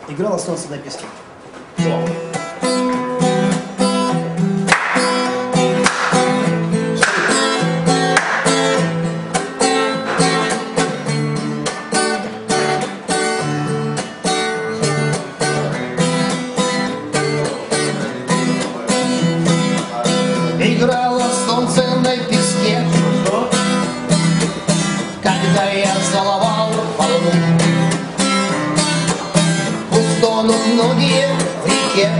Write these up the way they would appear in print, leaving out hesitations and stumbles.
Играл остался на песке. Играло солнце на песке, когда я целовал волну. Утонут многие в реке,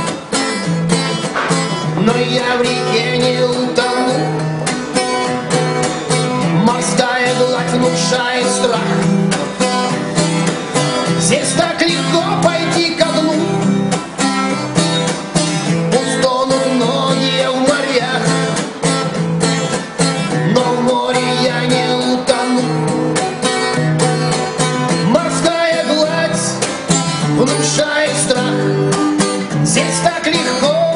но я в реке не утону. Морская гладь внушает страх, здесь так легко пойти ко дну. Утонут многие в морях, но в море я не утону. Морская гладь внушает страх, здесь так легко